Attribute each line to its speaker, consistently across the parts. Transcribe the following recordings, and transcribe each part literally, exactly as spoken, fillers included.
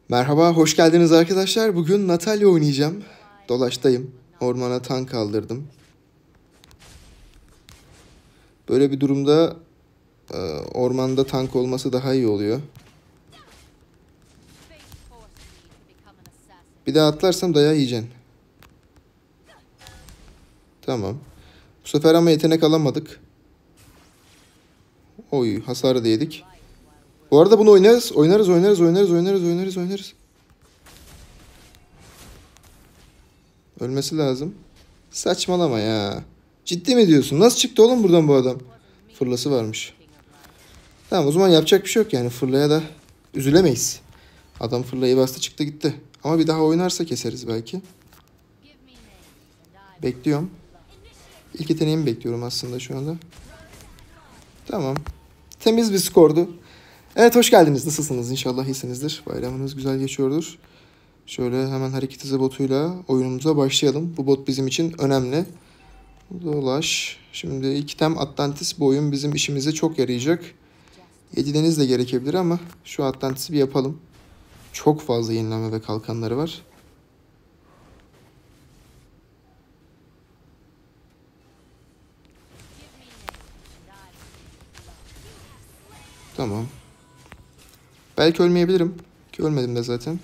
Speaker 1: Merhaba, hoş geldiniz arkadaşlar. Bugün Natalya oynayacağım. Dolaştayım. Ormana tank kaldırdım. Böyle bir durumda e, ormanda tank olması daha iyi oluyor. Bir daha atlarsam dayağı yiyeceksin. Tamam. Bu sefer ama yetenek alamadık. Oy, hasarı da yedik. Bu arada bunu oynarız. Oynarız, oynarız, oynarız, oynarız, oynarız, oynarız. Ölmesi lazım. Saçmalama ya. Ciddi mi diyorsun? Nasıl çıktı oğlum buradan bu adam? Fırlası varmış. Tamam, o zaman yapacak bir şey yok yani. Fırlaya da üzülemeyiz. Adam fırlayı bastı çıktı gitti. Ama bir daha oynarsa keseriz belki. Bekliyorum. İlk yeteneğimi bekliyorum aslında şu anda. Tamam. Temiz bir skordu. Evet, hoş geldiniz. Nasılsınız? İnşallah iyisinizdir. Bayramınız güzel geçiyordur. Şöyle hemen hareket hızı botuyla oyunumuza başlayalım. Bu bot bizim için önemli. Dolaş. Şimdi iki tem Atlantis bu oyun bizim işimize çok yarayacak. yedi deniz de gerekebilir ama şu Atlantis'i bir yapalım. Çok fazla yenileme ve kalkanları var. Tamam. Belki ölmeyebilirim. Ki ölmedim de zaten.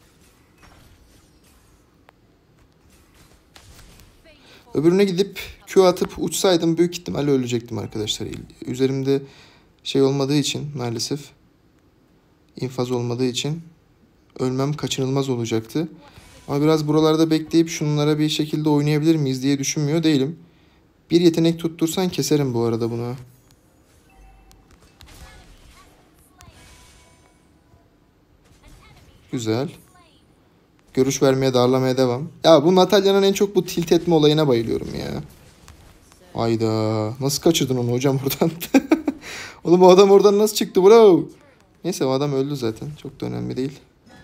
Speaker 1: Öbürüne gidip Q atıp uçsaydım büyük ihtimalle ölecektim arkadaşlar. Üzerimde şey olmadığı için maalesef. İnfaz olmadığı için ölmem kaçınılmaz olacaktı. Ama biraz buralarda bekleyip şunlara bir şekilde oynayabilir miyiz diye düşünmüyor değilim. Bir yetenek tuttursan keserim bu arada bunu. Güzel. Görüş vermeye, darlamaya devam. Ya bu Natalya'nın en çok bu tilt etme olayına bayılıyorum ya. Hayda. Nasıl kaçırdın onu hocam oradan? Oğlum o adam oradan nasıl çıktı bro? Neyse o adam öldü zaten. Çok da önemli değil.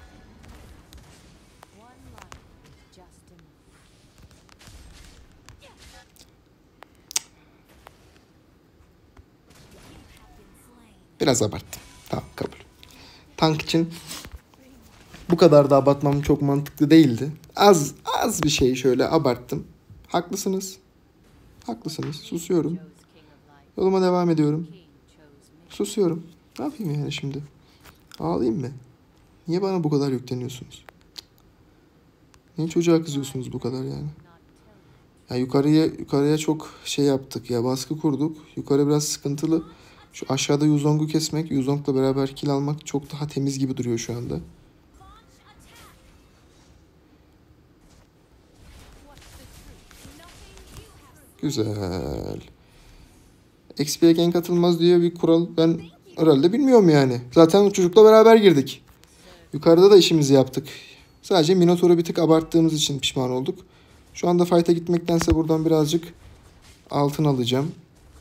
Speaker 1: Biraz abarttım. Tamam, kabul. Tank için bu kadar da abartmam çok mantıklı değildi. Az az bir şey şöyle abarttım. Haklısınız. Haklısınız. Susuyorum. Yoluma devam ediyorum. Susuyorum. Ne yapayım yani şimdi? Ağlayayım mı? Niye bana bu kadar yükleniyorsunuz? Niye çocuğa kızıyorsunuz bu kadar yani? Ya yukarıya yukarıya çok şey yaptık ya, baskı kurduk. Yukarı biraz sıkıntılı. Şu aşağıda Yuzong'u kesmek, Yuzong'la beraber kill almak çok daha temiz gibi duruyor şu anda. Güzel. X P'ye gank atılmaz diye bir kural ben herhalde bilmiyorum yani. Zaten çocukla beraber girdik. Yukarıda da işimizi yaptık. Sadece Minotaur'u bir tık abarttığımız için pişman olduk. Şu anda fight'a gitmektense buradan birazcık altın alacağım.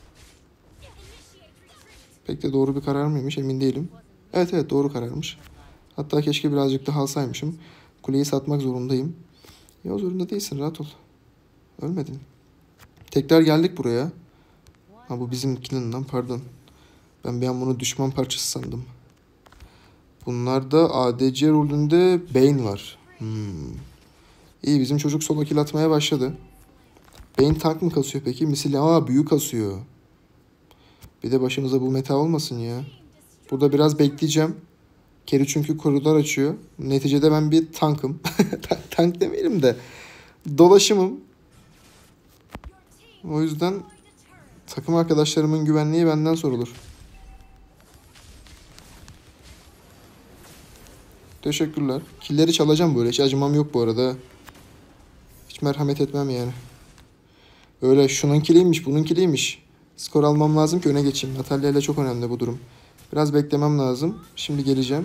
Speaker 1: Pek de doğru bir karar mıymış emin değilim. Evet evet, doğru kararmış. Hatta keşke birazcık daha alsaymışım. Kuleyi satmak zorundayım. Ya zorunda değilsin, rahat ol. Ölmedin. Tekrar geldik buraya. Ha, bu bizimkinin lan, pardon. Ben bir an bunu düşman parçası sandım. Bunlarda A D C rolünde Bane var. Hmm. İyi, bizim çocuk solo kill atmaya başladı. Bane tank mı kasıyor peki? Misili aa büyük kasıyor. Bir de başımıza bu meta olmasın ya. Burada biraz bekleyeceğim. Carry çünkü koridor açıyor. Neticede ben bir tankım. Tank demeyelim de dolaşımım. O yüzden takım arkadaşlarımın güvenliği benden sorulur. Teşekkürler. Killeri çalacağım böyle. Hiç acımam yok bu arada. Hiç merhamet etmem yani. Öyle şunun kiliymiş, bunun kiliymiş. Skor almam lazım ki öne geçeyim. Natalya ile çok önemli bu durum. Biraz beklemem lazım. Şimdi geleceğim.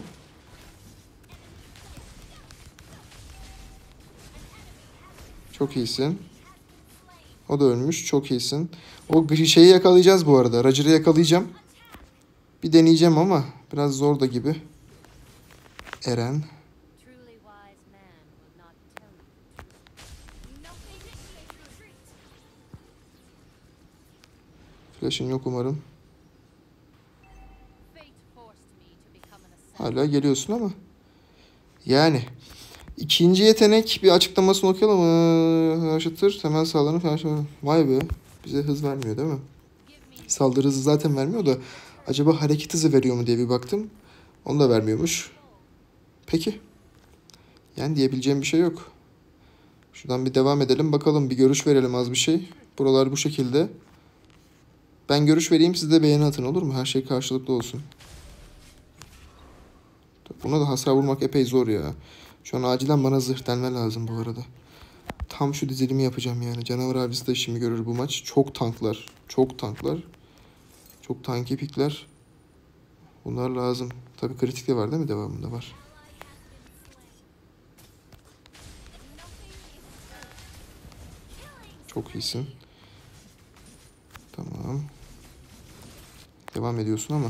Speaker 1: Çok iyisin. O da ölmüş. Çok iyisin. O şeyi yakalayacağız bu arada. Roger'ı yakalayacağım. Bir deneyeceğim ama biraz zor da gibi. Eren. Flash'ın yok umarım. Hala geliyorsun ama. Yani. İkinci yetenek bir açıklamasını okuyalım mı? Yaşatır. Temel saldırı falan. Vay be. Bize hız vermiyor değil mi? Saldırı hızı zaten vermiyor da. Acaba hareket hızı veriyor mu diye bir baktım. Onu da vermiyormuş. Peki. Yani diyebileceğim bir şey yok. Şuradan bir devam edelim. Bakalım bir görüş verelim az bir şey. Buralar bu şekilde. Ben görüş vereyim, siz de beğeni atın, olur mu? Her şey karşılıklı olsun. Buna da hasar vurmak epey zor ya. Şu an acilen bana zırh delme lazım bu arada. Tam şu dizilimi yapacağım yani. Canavar avcısı da işimi görür bu maç. Çok tanklar. Çok tanklar. Çok tanki pikler. Bunlar lazım. Tabii kritik de var değil mi? Devamında var. Çok iyisin. Tamam. Devam ediyorsun ama.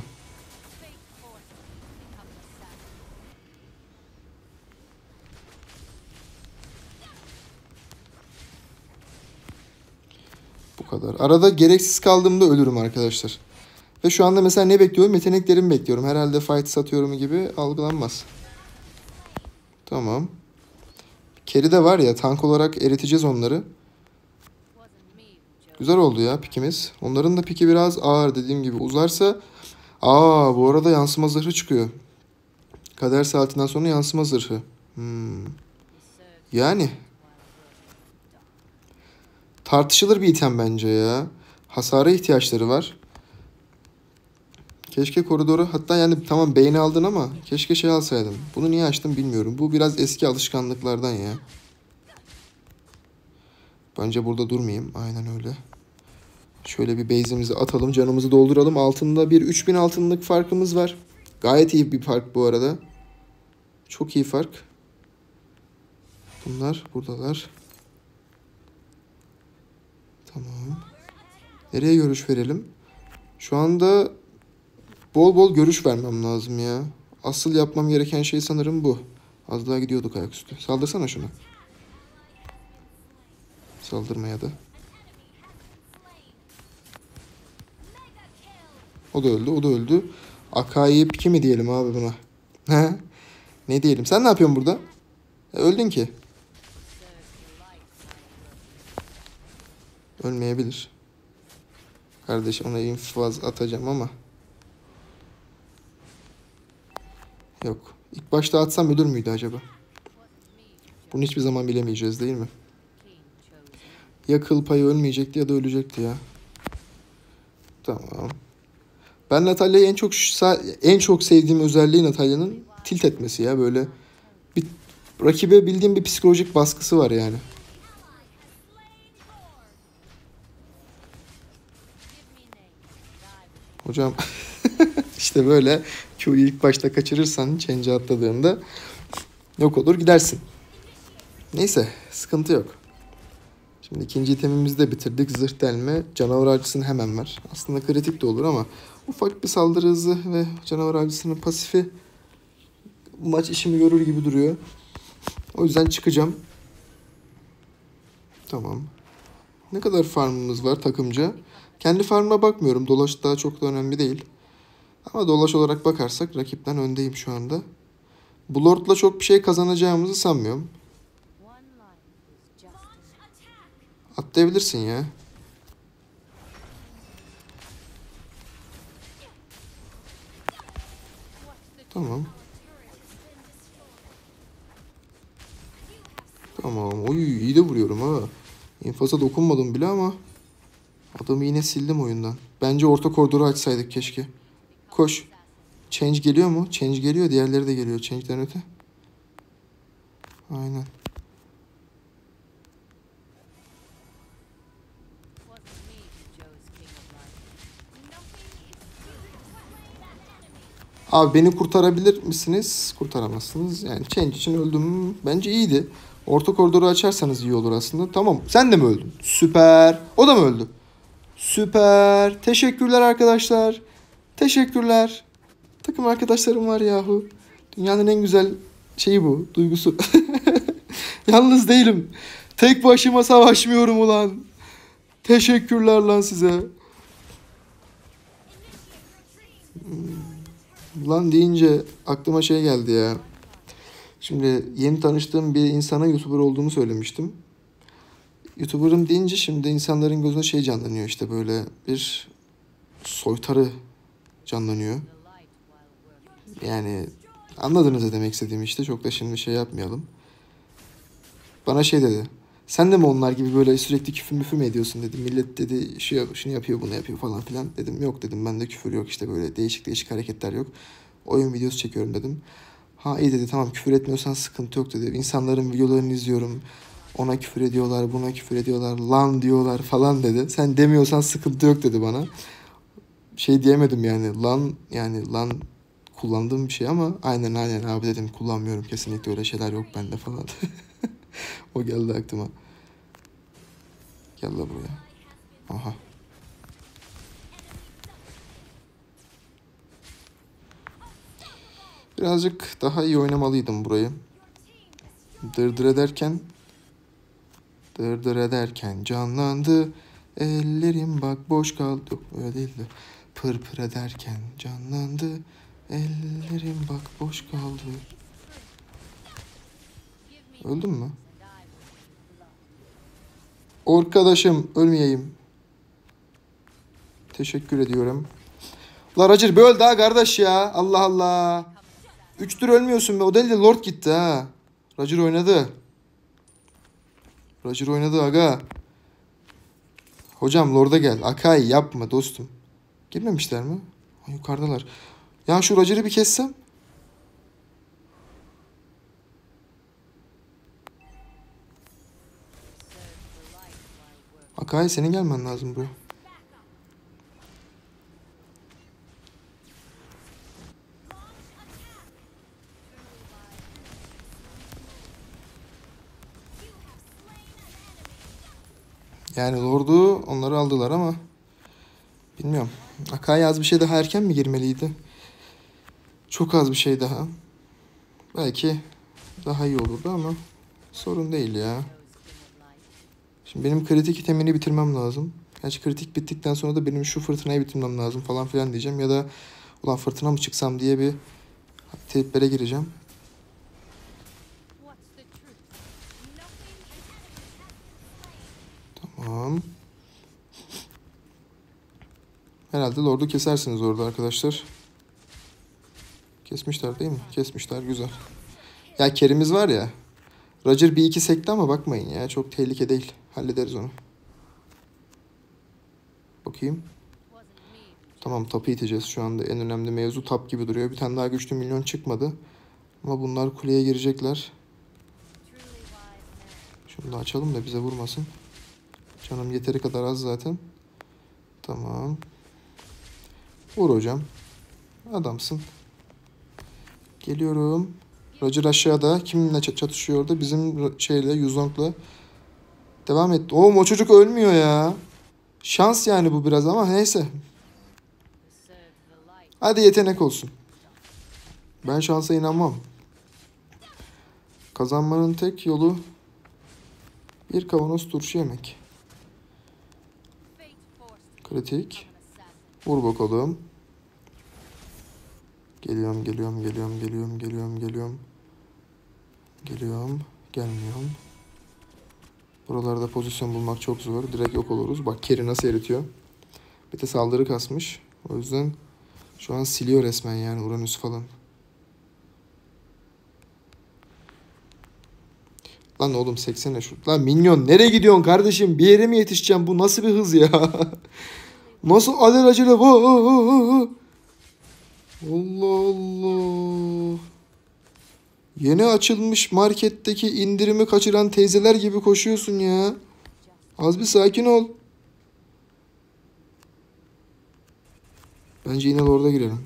Speaker 1: Bu kadar. Arada gereksiz kaldığımda ölürüm arkadaşlar. Ve şu anda mesela ne bekliyorum? Yeteneklerimi bekliyorum. Herhalde fight satıyorum gibi algılanmaz. Tamam. Carry de var ya, tank olarak eriteceğiz onları. Güzel oldu ya pikimiz. Onların da piki biraz ağır, dediğim gibi uzarsa. Aa, bu arada yansıma zırhı çıkıyor. Kader saatinden sonra yansıma zırhı. Hmm. Yani. Tartışılır bir item bence ya. Hasara ihtiyaçları var. Keşke koridoru, hatta yani tamam beyni aldın ama keşke şey alsaydım. Bunu niye açtım bilmiyorum. Bu biraz eski alışkanlıklardan ya. Bence burada durmayayım. Aynen öyle. Şöyle bir base'imizi atalım. Canımızı dolduralım. Altında bir üç bin altınlık farkımız var. Gayet iyi bir fark bu arada. Çok iyi fark. Bunlar buradalar. Tamam. Nereye görüş verelim? Şu anda bol bol görüş vermem lazım ya. Asıl yapmam gereken şey sanırım bu. Az daha gidiyorduk ayaküstü. Saldırsana şunu. Saldırmaya da. O da öldü, o da öldü. Akai piki mi diyelim abi buna? Ne diyelim? Sen ne yapıyorsun burada? E, öldün ki. Ölmeyebilir. Kardeş, ona infaz atacağım ama. Yok. İlk başta atsam ölür müydü acaba? Bunu hiçbir zaman bilemeyeceğiz değil mi? Ya kıl payı ölmeyecekti ya da ölecekti ya. Tamam. Ben Natalya'yı en çok en çok sevdiğim özelliği Natalya'nın tilt etmesi ya, böyle bir rakibe bildiğim bir psikolojik baskısı var yani. Hocam işte böyle Q'yu ilk başta kaçırırsan change'e atladığında yok olur gidersin. Neyse, sıkıntı yok. Şimdi ikinci itemimizi de bitirdik. Zırh delme. Canavar avcısını hemen ver. Aslında kritik de olur ama ufak bir saldırı hızı ve canavar avcısının pasifi bu maç işimi görür gibi duruyor. O yüzden çıkacağım. Tamam. Ne kadar farmımız var takımca? Kendi farmıma bakmıyorum. Dolaş daha çok da önemli değil. Ama dolaş olarak bakarsak rakipten öndeyim şu anda. Bu Lord'la çok bir şey kazanacağımızı sanmıyorum. Atlayabilirsin ya. Tamam. Tamam. Oy, iyi de vuruyorum ha. İnfaza dokunmadım bile ama adamı yine sildim oyundan. Bence orta koridoru açsaydık keşke. Koş. Change geliyor mu? Change geliyor. Diğerleri de geliyor. Change'den öte. Aynen. Abi beni kurtarabilir misiniz? Kurtaramazsınız. Yani change için öldüm. Bence iyiydi. Orta koridoru açarsanız iyi olur aslında. Tamam. Sen de mi öldün? Süper. O da mı öldü? Süper. Teşekkürler arkadaşlar. Teşekkürler. Takım arkadaşlarım var yahu. Dünyanın en güzel şeyi bu. Duygusu. Yalnız değilim. Tek başıma savaşmıyorum ulan. Teşekkürler lan size. Lan deyince aklıma şey geldi ya. Şimdi yeni tanıştığım bir insana YouTuber olduğumu söylemiştim. YouTuber'ım deyince şimdi insanların gözüne şey canlanıyor, işte böyle bir soytarı canlanıyor. Yani anladınız ne demek istediğimi işte. Çok da şimdi şey yapmayalım. Bana şey dedi. Sen de mi onlar gibi böyle sürekli küfür müfür mü ediyorsun dedi. Millet dedi şu, şunu yapıyor bunu yapıyor falan filan. Dedim yok dedim, bende küfür yok, işte böyle değişik değişik hareketler yok. Oyun videosu çekiyorum dedim. Ha iyi dedi, tamam küfür etmiyorsan sıkıntı yok dedi. İnsanların videolarını izliyorum. Ona küfür ediyorlar, buna küfür ediyorlar, lan diyorlar falan dedi. Sen demiyorsan sıkıntı yok dedi bana. Şey diyemedim yani, lan yani lan kullandığım bir şey ama aynen aynen abi dedim, kullanmıyorum kesinlikle, öyle şeyler yok bende falan. O geldi aklıma. Gel la buraya. Aha. Birazcık daha iyi oynamalıydım burayı. Dırdır ederken dırdır ederken canlandı. Ellerim bak boş kaldı. Yok öyle değildi. Pır pır ederken canlandı. Ellerim bak boş kaldı. Öldün mü? Arkadaşım ölmeyeyim. Teşekkür ediyorum. La Roger bir öl daha kardeş ya. Allah Allah. Üç tur ölmüyorsun be. O değil de Lord gitti ha. Roger oynadı. Roger oynadı aga. Hocam Lord'a gel. Akai yapma dostum. Girmemişler mi? Ha, yukarıdalar. Ya şu Roger'ı bir kessem. Akai senin gelmen lazım buraya. Yani Lord'u onları aldılar ama bilmiyorum. Akai az bir şey daha erken mi girmeliydi? Çok az bir şey daha. Belki daha iyi olurdu ama sorun değil ya. Şimdi benim kritik itemini bitirmem lazım. Gerçi kritik bittikten sonra da benim şu fırtınayı bitirmem lazım falan filan diyeceğim. Ya da ulan fırtına mı çıksam diye bir triplere gireceğim. Tamam. Herhalde Lord'u kesersiniz orada arkadaşlar. Kesmişler değil mi? Kesmişler, güzel. Ya Kerim'iz var ya. Roger bir iki sekti ama bakmayın ya. Çok tehlike değil. Hallederiz onu. Bakayım. Tamam, tapı iteceğiz şu anda. En önemli mevzu tap gibi duruyor. Bir tane daha güçlü milyon çıkmadı. Ama bunlar kuleye girecekler. Şunu da açalım da bize vurmasın. Canım yeteri kadar az zaten. Tamam. Vur hocam. Adamsın. Geliyorum. Roger aşağıda. Kiminle çatışıyor orada? Bizim şeyle, Yuzong'la. Devam et. Oğlum o çocuk ölmüyor ya. Şans yani bu biraz ama neyse. Hadi yetenek olsun. Ben şansa inanmam. Kazanmanın tek yolu bir kavanoz turşu yemek. Kritik. Vur bakalım. Geliyorum, geliyorum, geliyorum, geliyorum, geliyorum, geliyorum. Geliyorum, gelmiyorum. Buralarda pozisyon bulmak çok zor. Direkt yok oluruz. Bak Keri nasıl eritiyor. Bir de saldırı kasmış. O yüzden şu an siliyor resmen yani Uranüs falan. Lan oğlum seksene şu. Lan minyon nereye gidiyorsun kardeşim? Bir yere mi yetişeceğim? Bu nasıl bir hız ya? Nasıl alelacele? Allah Allah. Yeni açılmış marketteki indirimi kaçıran teyzeler gibi koşuyorsun ya. Az bir sakin ol. Bence yine orada girelim.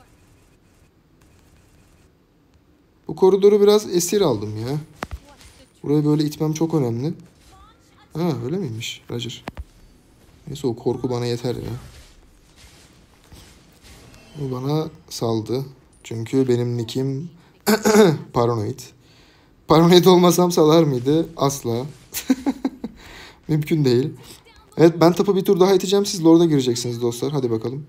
Speaker 1: Bu koridoru biraz esir aldım ya. Burayı böyle itmem çok önemli. Ha öyle miymiş Roger? Neyse o korku bana yeter ya. O bana saldı. Çünkü benim nickim paranoid. Paranoid olmasam salar mıydı? Asla. Mümkün değil. Evet ben tapı bir tur daha iteceğim. Siz Lord'a gireceksiniz dostlar. Hadi bakalım.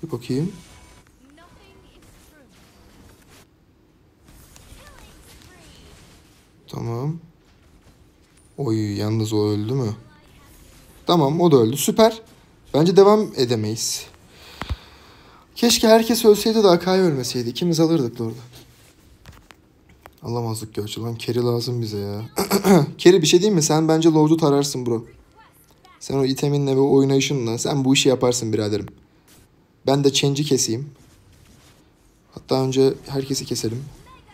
Speaker 1: Bir bakayım. Tamam. Oy yalnız o öldü mü? Tamam o da öldü. Süper. Bence devam edemeyiz. Keşke herkes ölseydi de Akai ölmeseydi. İkimiz alırdık orada. Alamazdık gerçi lan. Carry lazım bize ya. Carry bir şey değil mi? Sen bence Lord'u tararsın bro. Sen o iteminle ve oynayışınla sen bu işi yaparsın biraderim. Ben de change'i keseyim. Hatta önce herkesi keselim.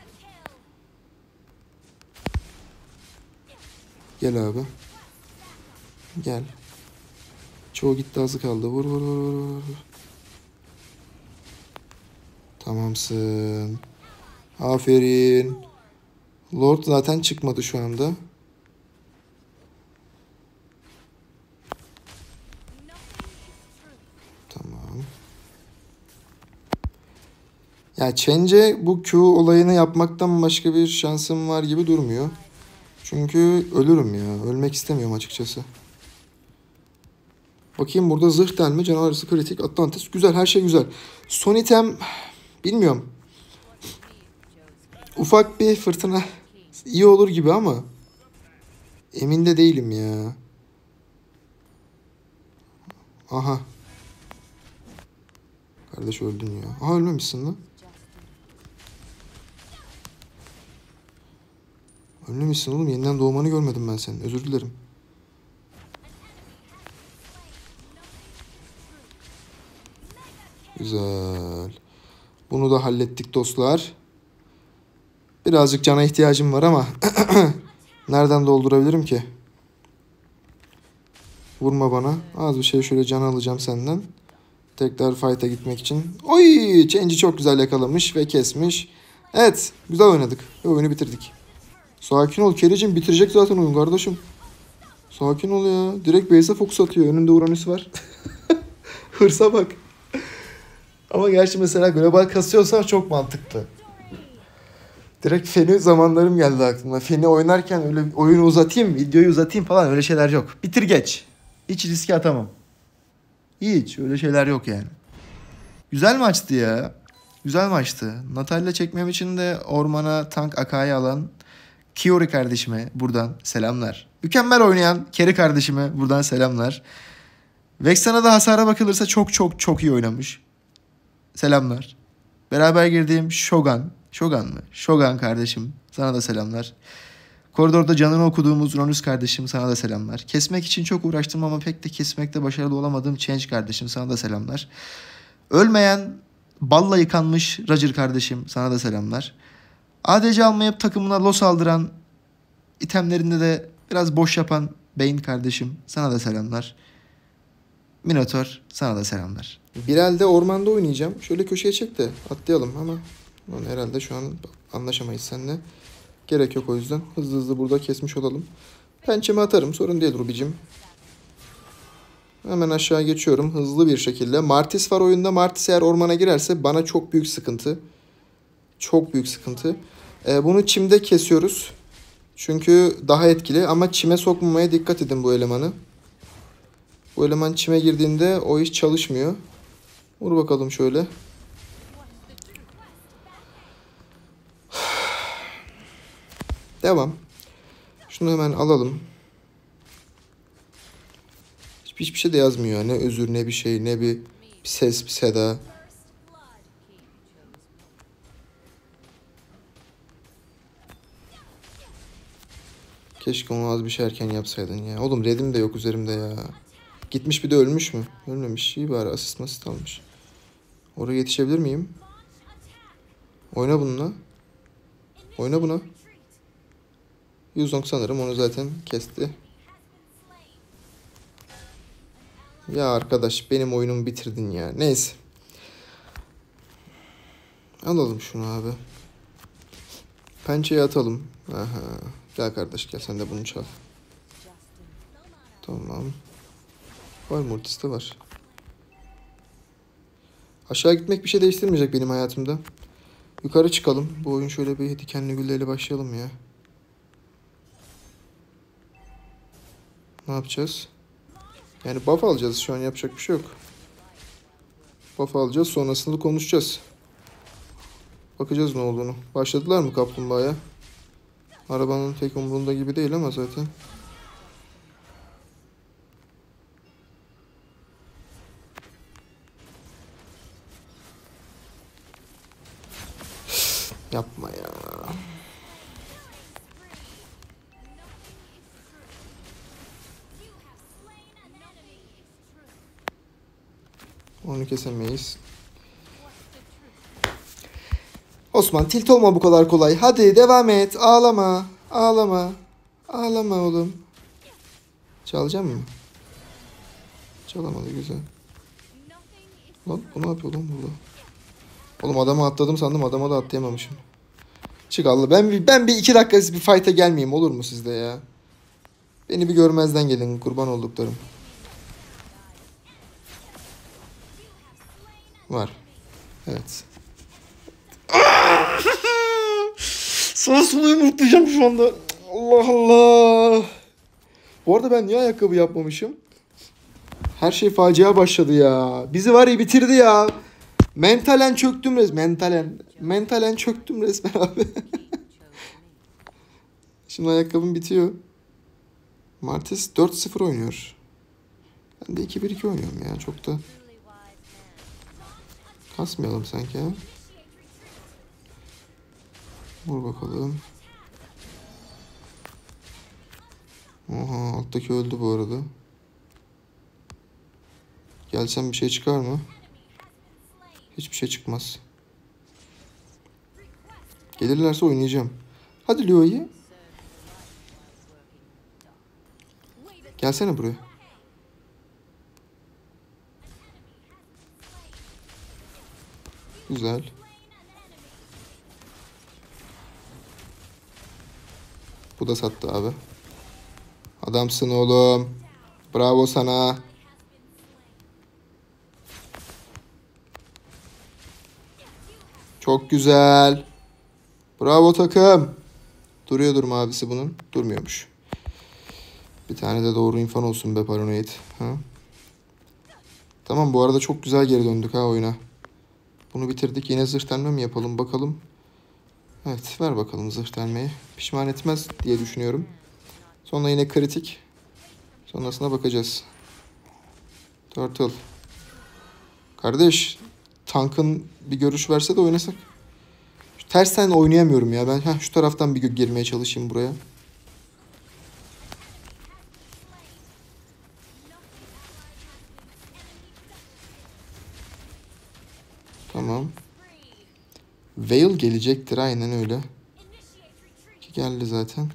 Speaker 1: Gel abi. Gel. Çoğu gitti, azı kaldı. Vur vur vur vur vur. Tamamsın. Aferin. Lord zaten çıkmadı şu anda. Tamam. Ya Change'e bu Q olayını yapmaktan başka bir şansım var gibi durmuyor. Çünkü ölürüm ya. Ölmek istemiyorum açıkçası. Bakayım burada zırh delme, canavar arası kritik, Atlantis. Güzel, her şey güzel. Son item bilmiyorum. Ufak bir fırtına iyi olur gibi ama emin de değilim ya. Aha. Kardeş öldün ya. Aha ölmemişsin lan. Ölmemişsin oğlum. Yeniden doğmanı görmedim ben senin. Özür dilerim. Güzel. Bunu da hallettik dostlar. Birazcık cana ihtiyacım var ama nereden doldurabilirim ki? Vurma bana. Az bir şey şöyle can alacağım senden. Tekrar fight'a gitmek için. Oy! Change'i çok güzel yakalamış ve kesmiş. Evet. Güzel oynadık. Ve oyunu bitirdik. Sakin ol Kericim. Bitirecek zaten oyun kardeşim. Sakin ol ya. Direkt base'e fokus atıyor. Önünde Uranüs var. Hırsa bak. Ama gerçi mesela global kasıyorsan çok mantıklı. Direkt Feni zamanlarım geldi aklıma. Feni oynarken öyle oyunu uzatayım, videoyu uzatayım falan öyle şeyler yok. Bitir geç. Hiç riske atamam. Hiç öyle şeyler yok yani. Güzel maçtı ya. Güzel maçtı. Natalya çekmem için de ormana tank Akai'yi alan Kiori kardeşime buradan selamlar. Mükemmel oynayan Keri kardeşime buradan selamlar. Vexen'a da hasara bakılırsa çok çok çok iyi oynamış. Selamlar. Beraber girdiğim Shogun. Shogun mı? Shogun kardeşim. Sana da selamlar. Koridorda canını okuduğumuz Ronus kardeşim, sana da selamlar. Kesmek için çok uğraştım ama pek de kesmekte başarılı olamadığım Change kardeşim, sana da selamlar. Ölmeyen, balla yıkanmış Roger kardeşim, sana da selamlar. A D C almayıp takımına los aldıran, itemlerinde de biraz boş yapan Bane kardeşim, sana da selamlar. Minotaur, sana da selamlar. Bir elde ormanda oynayacağım. Şöyle köşeye çek de atlayalım ama herhalde şu an anlaşamayız seninle. Gerek yok o yüzden. Hızlı hızlı burada kesmiş olalım. Pençemi atarım. Sorun değil Rubicim. Hemen aşağı geçiyorum. Hızlı bir şekilde. Martis var oyunda. Martis eğer ormana girerse bana çok büyük sıkıntı. Çok büyük sıkıntı. Ee, bunu çimde kesiyoruz. Çünkü daha etkili. Ama çime sokmamaya dikkat edin bu elemanı. Bu eleman çime girdiğinde o iş çalışmıyor. Vur bakalım şöyle. Devam. Şunu hemen alalım. Hiçbir, hiçbir şey de yazmıyor. Ne özür, ne bir şey, ne bir, bir ses, bir seda. Keşke onu az bir şey erken yapsaydın ya. Oğlum redim de yok üzerimde ya. Gitmiş bir de ölmüş mü? Ölmemiş. İyi bari asist masist almış. Oraya yetişebilir miyim? Oyna bununla. Oyna buna. Yuzong sanırım onu zaten kesti. Ya arkadaş benim oyunumu bitirdin ya. Neyse. Alalım şunu abi. Pençeyi atalım. Aha. Gel kardeş gel sen de bunu çal. Tamam. Var mı ultisi var. Aşağı gitmek bir şey değiştirmeyecek benim hayatımda. Yukarı çıkalım. Bu oyun şöyle bir dikenli gülleyle başlayalım ya. Ne yapacağız? Yani buff alacağız. Şu an yapacak bir şey yok. Buff alacağız. Sonrasında konuşacağız. Bakacağız ne olduğunu. Başladılar mı kaplumbağaya? Arabanın pek umurunda gibi değil ama zaten. Yapma ya. Onu kesemeyiz. Osman tilt olma bu kadar kolay. Hadi devam et. Ağlama. Ağlama. Ağlama oğlum. Çalacağım mı? Çalamadı güzel. Lan bu ne yapıyor lan burada? Oğlum adamı atladım sandım, adama da atlayamamışım. Çık Allah. Ben bir, ben bir iki dakika bir fight'a gelmeyeyim olur mu sizde ya? Beni bir görmezden gelin kurban olduklarım. Var. Evet. Sana solu yumurtlayacağım şu anda. Allah Allah. Bu arada ben niye ayakkabı yapmamışım? Her şey facia başladı ya. Bizi var ya bitirdi ya. Mentalen çöktüm resmen. Mentalen. Mentalen çöktüm resmen abi. Şimdi ayakkabım bitiyor. Martes dört sıfır oynuyor. Ben de iki bir iki oynuyorum ya. Çok da kasmayalım sanki ha. Vur bakalım. Oha alttaki öldü bu arada. Gelsem bir şey çıkar mı? Hiçbir şey çıkmaz. Gelirlerse oynayacağım. Hadi Leo'yu. Gelsene buraya. Güzel. Bu da sattı abi. Adamsın oğlum. Bravo sana. Çok güzel. Bravo takım. Duruyordur mavisi bunun. Durmuyormuş. Bir tane de doğru infan olsun be paranoid. Ha? Tamam bu arada çok güzel geri döndük ha oyuna. Bunu bitirdik. Yine zırh delme mi yapalım bakalım. Evet ver bakalım zırh delmeyi. Pişman etmez diye düşünüyorum. Sonra yine kritik. Sonrasına bakacağız. Turtle. Kardeş tankın bir görüş verse de oynasak. Şu tersten oynayamıyorum ya. Ben heh, şu taraftan bir girmeye çalışayım buraya. Tamam. Veil gelecektir aynen öyle. Ki geldi zaten.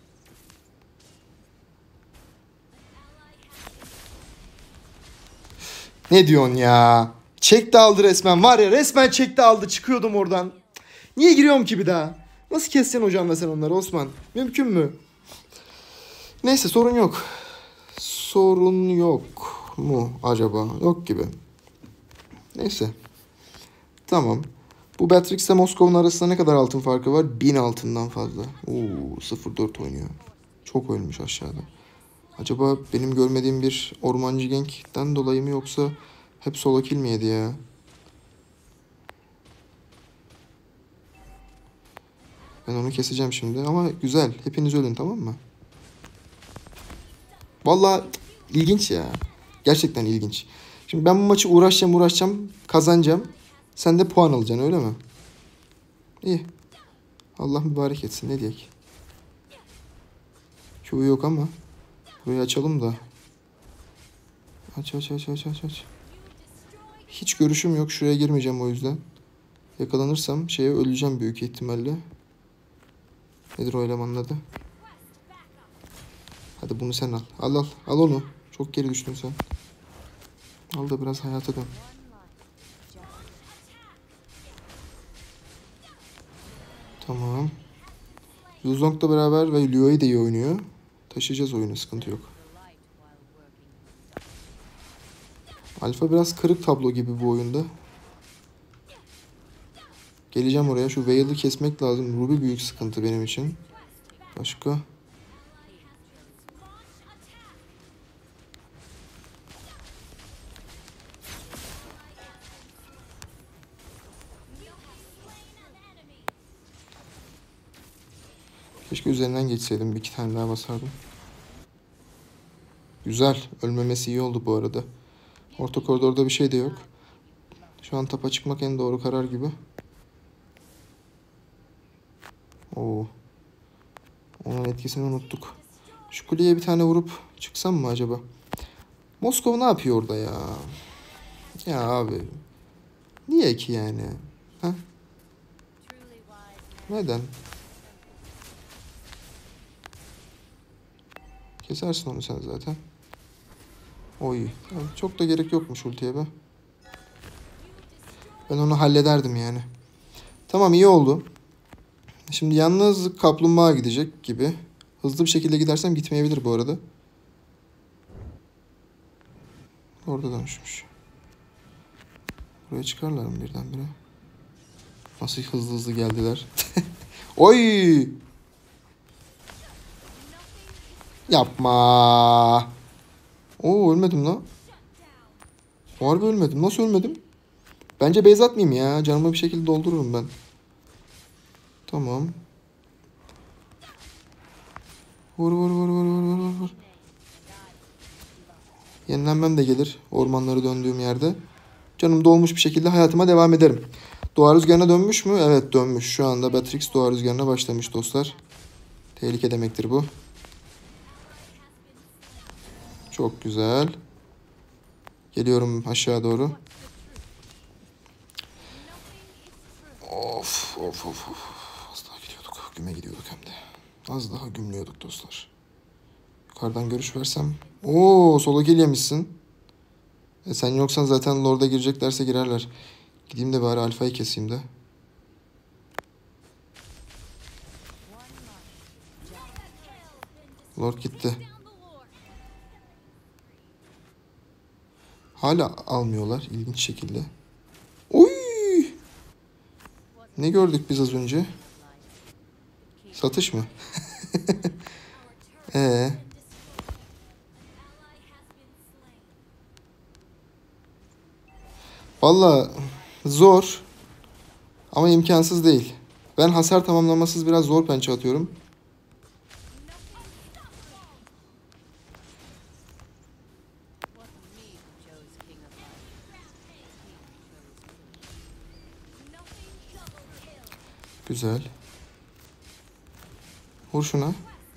Speaker 1: Ne diyorsun ya? Çekti aldı resmen. Var ya resmen çekti aldı. Çıkıyordum oradan. Niye giriyorum ki bir daha? Nasıl keseceksin hocamla sen onları Osman? Mümkün mü? Neyse sorun yok. Sorun yok mu acaba? Yok gibi. Neyse. Tamam. Bu Batrix ile Moskova'nın arasında ne kadar altın farkı var? bin altından fazla. Oo, sıfır dört oynuyor. Çok ölmüş aşağıda. Acaba benim görmediğim bir ormancı genkten dolayı mı yoksa hep solo kill mi yedi ya? Ben onu keseceğim şimdi ama güzel. Hepiniz ölün tamam mı? Vallahi ilginç ya. Gerçekten ilginç. Şimdi ben bu maçı uğraşacağım uğraşacağım. Kazanacağım. Sen de puan alacaksın öyle mi? İyi. Allah mübarek etsin ne diyeyim. Q yok ama. Burayı açalım da. Aç aç aç aç aç aç. Hiç görüşüm yok. Şuraya girmeyeceğim o yüzden. Yakalanırsam şeye öleceğim büyük ihtimalle. Nedir o elemanın adı? Hadi bunu sen al. Al al. Al onu. Çok geri düştün sen. Al da biraz hayata dön. Tamam. Yuzong'la beraber ve Luo'yu da iyi oynuyor. Taşıyacağız oyunu. Sıkıntı yok. Alfa biraz kırık tablo gibi bu oyunda. Geleceğim oraya. Şu Veil'i kesmek lazım. Ruby büyük sıkıntı benim için. Başka? Keşke üzerinden geçseydim. Bir iki tane daha basardım. Güzel. Ölmemesi iyi oldu bu arada. Orta koridorda bir şey de yok. Şu an tapa çıkmak en doğru karar gibi. Oo. Onun etkisini unuttuk. Şu kuleye bir tane vurup çıksam mı acaba? Moskova ne yapıyor orada ya? Ya abi. Niye ki yani? Ha? Neden? Kesersin onu sen zaten. Oy. Yani çok da gerek yokmuş ultiye be. Ben onu hallederdim yani. Tamam, iyi oldu. Şimdi yalnız kaplumbağa gidecek gibi. Hızlı bir şekilde gidersem gitmeyebilir bu arada. Orada dönüşmüş. Buraya çıkarlar mı birdenbire? Nasıl hızlı hızlı geldiler. Oy! Yapma. Oo, ölmedim lan. Harbi ölmedim. Nasıl ölmedim? Bence base atmayayım ya. Canımı bir şekilde doldururum ben. Tamam. Vur vur vur vur vur vur vur. Yenilenmem de gelir ormanları döndüğüm yerde. Canım dolmuş bir şekilde hayatıma devam ederim. Doğa rüzgarına dönmüş mü? Evet, dönmüş. Şu anda Batrix doğa rüzgarına başlamış dostlar. Tehlike demektir bu. Çok güzel. Geliyorum aşağı doğru. Of of of of. Az daha gidiyorduk. Güme gidiyorduk hem de. Az daha gümlüyorduk dostlar. Yukarıdan görüş versem. Oo, sola gel yemişsin. E sen yoksan zaten Lord'a gireceklerse girerler. Gideyim de bari alfayı keseyim de. Lord gitti. Hala almıyorlar ilginç şekilde. Oy! Ne gördük biz az önce? Satış mı? Ee. Valla zor ama imkansız değil. Ben hasar tamamlamasız biraz zor pençe atıyorum. Güzel. Vur şuna.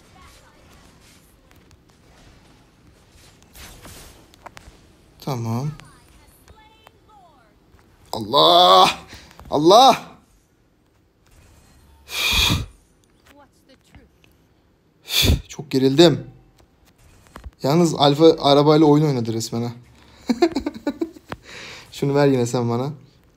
Speaker 1: Tamam. Allah! Allah! Çok gerildim. Yalnız Alfa arabayla oyun oynadı resmen ha. Şunu ver yine sen bana.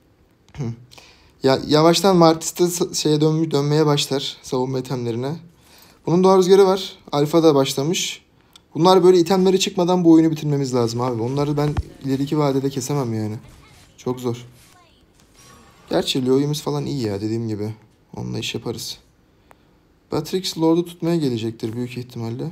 Speaker 1: Ya yavaştan Martis'te şeye dön dönmeye başlar savunma itemlerine. Bunun doğa rüzgarı var. Alfa da başlamış. Bunlar böyle itemleri çıkmadan bu oyunu bitirmemiz lazım abi. Onları ben ileriki vadede kesemem yani. Çok zor. Gerçi Leo'yumuz falan iyi ya, dediğim gibi. Onunla iş yaparız. Batrix Lord'u tutmaya gelecektir büyük ihtimalle.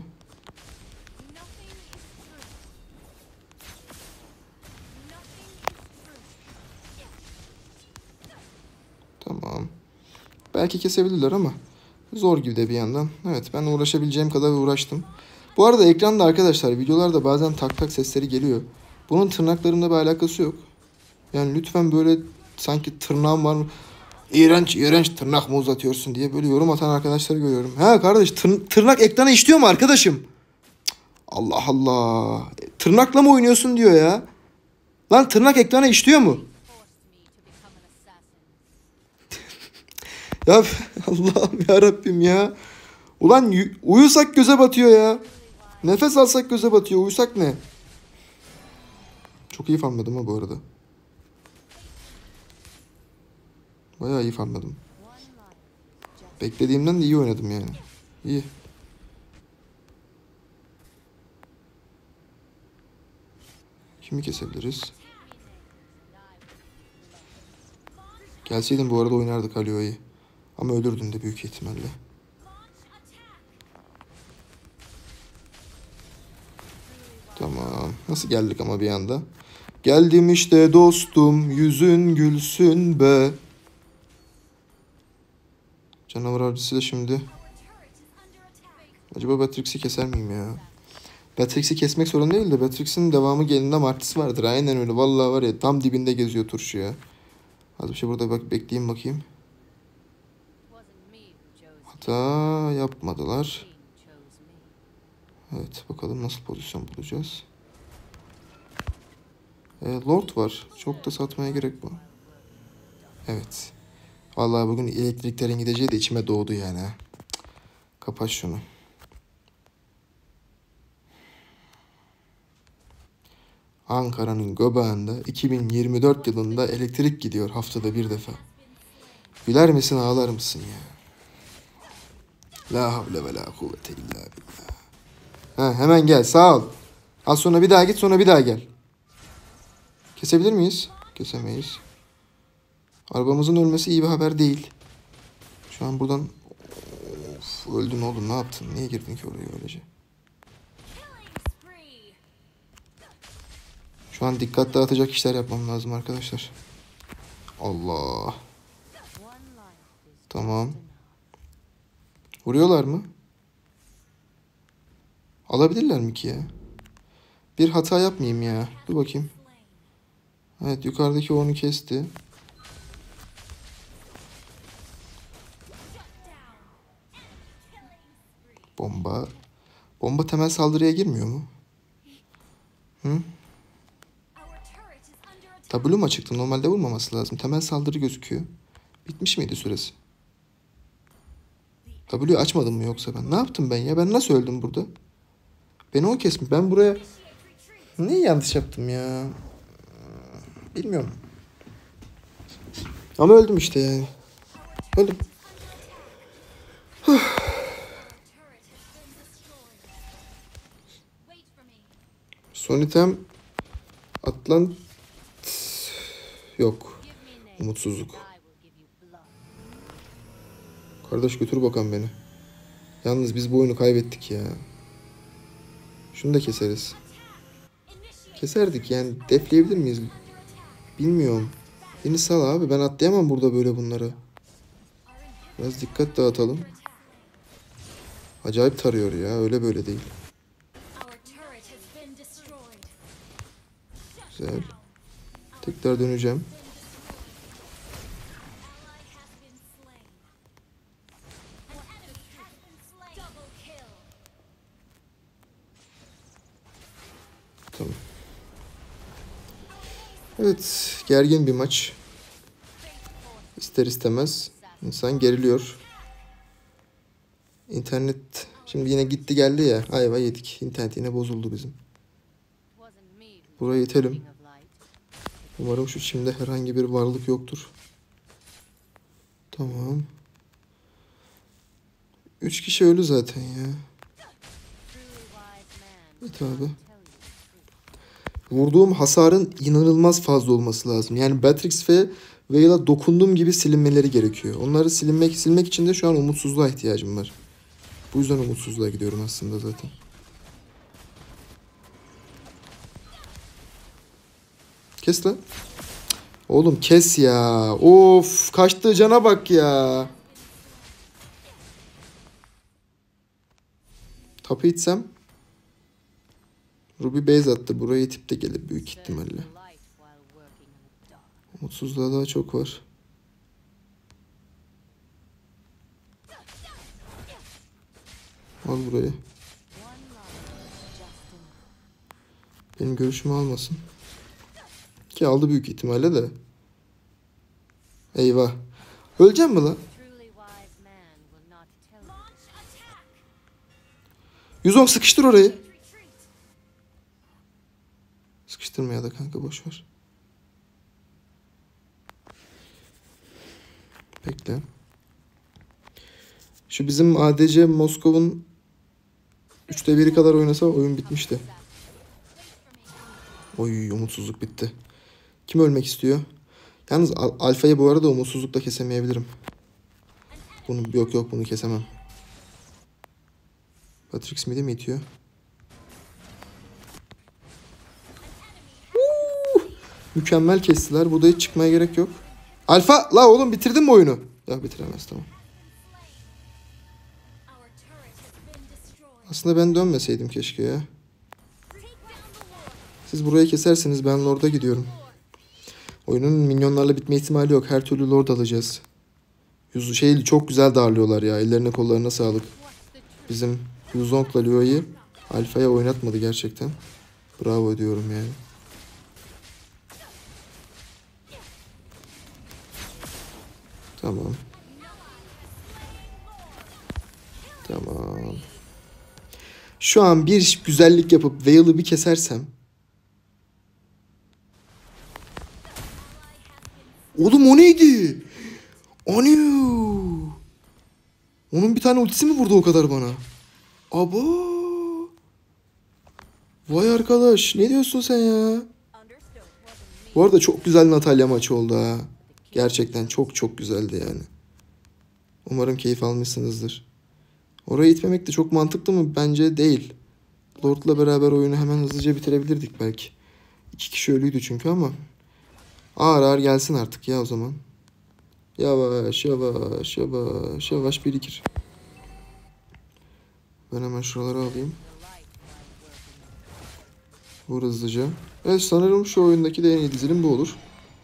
Speaker 1: Tamam. Belki kesebilirler ama zor gibi de bir yandan. Evet, ben uğraşabileceğim kadar uğraştım. Bu arada ekranda arkadaşlar videolarda bazen tak tak sesleri geliyor. Bunun tırnaklarımla bir alakası yok. Yani lütfen böyle sanki tırnağım var mı? İğrenç iğrenç tırnak mı uzatıyorsun diye böyle yorum atan arkadaşları görüyorum. Ha kardeş, tır, tırnak ekrana işliyor mu arkadaşım? Allah Allah. Tırnakla mı oynuyorsun diyor ya. Lan tırnak ekrana işliyor mu? Ya Allah'ım ya Rabbim ya. Ulan uyusak göze batıyor ya. Nefes alsak göze batıyor. Uyusak ne? Çok iyi farmladım ha bu arada. Bayağı iyi farmladım. Beklediğimden de iyi oynadım yani. İyi. Kimi kesebiliriz? Gelseydin bu arada oynardık Alio'yu. Ama ölürdün de büyük ihtimalle. Tamam. Nasıl geldik ama bir anda? Geldim işte dostum, yüzün gülsün be. Canavar avcısı da şimdi Acaba Batrix'i keser miyim ya? Batrix'i kesmek sorun değil de Batrix'in devamı gelinde Martis vardır. Aynen öyle. Vallahi var ya tam dibinde geziyor turşu ya. Az bir şey burada bak bekleyeyim bakayım. Hata yapmadılar. Evet bakalım nasıl pozisyon bulacağız. E, Lord var. Çok da satmaya gerek var. Evet. Vallahi bugün elektriklerin gideceği de içime doğdu yani. Kapat şunu. Ankara'nın göbeğinde iki bin yirmi dört yılında elektrik gidiyor haftada bir defa. Güler misin ağlar mısın ya? La havle ve la kuvvete illa billah. Ha, hemen gel sağ ol. Az sonra bir daha git sonra bir daha gel. Kesebilir miyiz? Kesemeyiz. Arabamızın ölmesi iyi bir haber değil. Şu an buradan... Of, öldün oğlum ne yaptın? Niye girdin ki oraya öylece? Şu an dikkat dağıtacak işler yapmam lazım arkadaşlar. Allah. Tamam. Vuruyorlar mı? Alabilirler mi ki ya? Bir hata yapmayayım ya. Dur bakayım. Evet yukarıdaki onu kesti. Bomba. Bomba temel saldırıya girmiyor mu? Hı? W mu çıktı? Normalde vurmaması lazım. Temel saldırı gözüküyor. Bitmiş miydi süresi? W açmadım mı yoksa ben? Ne yaptım ben ya? Ben nasıl öldüm burada? Beni o kesmiş. Ben buraya... Ne yanlış yaptım ya? Bilmiyorum. Ama öldüm işte yani. Öldüm. Son item Atlant yok. Umutsuzluk. Kardeş götür bakalım beni. Yalnız biz bu oyunu kaybettik ya. Şunu da keseriz. Keserdik yani. Defleyebilir miyiz? Bilmiyorum. Beni sal abi. Ben atlayamam burada böyle bunları. Biraz dikkat dağıtalım. Acayip tarıyor ya. Öyle böyle değil. Güzel. Tekrar döneceğim. Tamam. Evet. Gergin bir maç. İster istemez insan geriliyor. İnternet şimdi yine gitti geldi ya. Ayva yedik. İnternet yine bozuldu bizim. Buraya itelim. Umarım şu çimde herhangi bir varlık yoktur. Tamam. Üç kişi ölü zaten ya. Evet abi. Vurduğum hasarın inanılmaz fazla olması lazım. Yani Batrix ve Vayne'a dokunduğum gibi silinmeleri gerekiyor. Onları silinmek silmek için de şu an umutsuzluğa ihtiyacım var. Bu yüzden umutsuzluğa gidiyorum aslında zaten. Kes lan. Oğlum kes ya. Of kaçtığı cana bak ya. Tapı itsem. Ruby base attı. Buraya itip de gelir büyük ihtimalle. Umutsuzluğa daha çok var. Al burayı. Benim görüşümü almasın. Ki aldı büyük ihtimalle de. Eyvah. Öleceğim mi lan? yüz on sıkıştır orayı. Sıkıştırmaya da kanka boşver. Bekle. Şu bizim A D C Moskov'un üçte biri kadar oynasa oyun bitmişti. Oy umutsuzluk bitti. Kim ölmek istiyor? Yalnız Al Alfa'yı bu arada umutsuzlukla kesemeyebilirim. Bunu yok yok bunu kesemem. Batrix mide mi itiyor? Uh, mükemmel kestiler. Burada hiç çıkmaya gerek yok. Alfa la oğlum bitirdin mi oyunu? Ya bitiremez tamam. Aslında ben dönmeseydim keşke ya. Siz burayı keserseniz ben Lord'a gidiyorum. Oyunun minyonlarla bitme ihtimali yok. Her türlü Lord alacağız. Yüz şey çok güzel darlıyorlar ya. Ellerine kollarına sağlık. Bizim Yuzong'la Luo'yu Alfa'ya oynatmadı gerçekten. Bravo diyorum yani. Tamam. Tamam. Şu an bir güzellik yapıp Vale'ı bir kesersem. Oğlum o neydi? Anu. Onun bir tane ultisi mi vurdu o kadar bana? Abo. Vay arkadaş, ne diyorsun sen ya? Bu arada çok güzel Natalya maçı oldu ha. Gerçekten çok çok güzeldi yani. Umarım keyif almışsınızdır. Orayı itmemek de çok mantıklı mı? Bence değil. Lord'la beraber oyunu hemen hızlıca bitirebilirdik belki. İki kişi ölüydü çünkü ama. Ağır ağır gelsin artık ya o zaman. Yavaş yavaş yavaş yavaş birikir. Ben hemen şuraları alayım. Vur hızlıca. Evet, sanırım şu oyundaki de en iyi dizilim bu olur.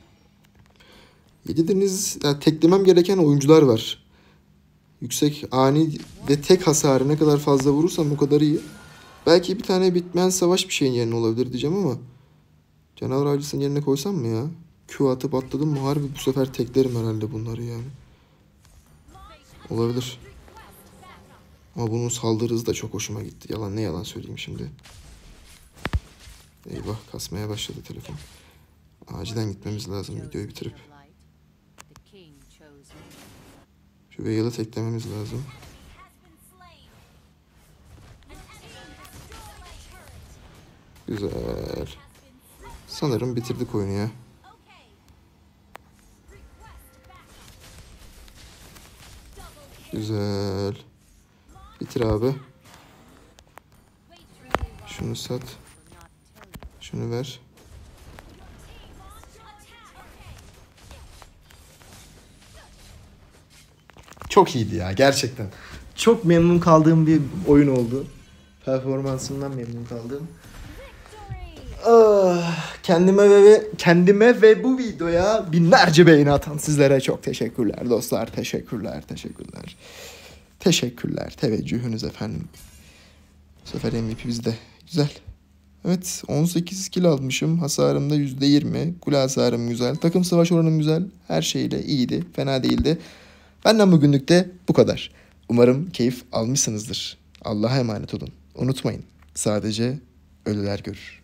Speaker 1: Yediniz, yani teklemem gereken oyuncular var. Yüksek, ani ve tek hasarı ne kadar fazla vurursam o kadar iyi. Belki bir tane bitmeyen savaş bir şeyin yerine olabilir diyeceğim ama. Canavar avcısının yerine koysam mı ya? Q atıp atladım mı harbi bu sefer teklerim herhalde bunları yani. Olabilir. Ama bunun saldırı hızı da çok hoşuma gitti. Yalan ne yalan söyleyeyim şimdi. Eyvah, kasmaya başladı telefon. Acilen gitmemiz lazım videoyu bitirip. Şu Vale'ı teklememiz lazım. Güzel. Sanırım bitirdik oyunu ya. Güzel. Bitir abi. Şunu sat. Şunu ver. Çok iyiydi ya gerçekten. Çok memnun kaldığım bir oyun oldu. Performansından memnun kaldım. Ah, kendime ve kendime ve bu videoya binlerce beğeni atan sizlere çok teşekkürler dostlar. Teşekkürler, teşekkürler. Teşekkürler. Teveccühünüz efendim. Bu sefer M V P bizde. Güzel. Evet, on sekiz kill almışım. Hasarım da yüzde yirmi. Kule hasarım güzel. Takım savaş oranım güzel. Her şeyle iyiydi. Fena değildi. Benden bugünlük de bu kadar. Umarım keyif almışsınızdır. Allah'a emanet olun. Unutmayın. Sadece ölüler görür.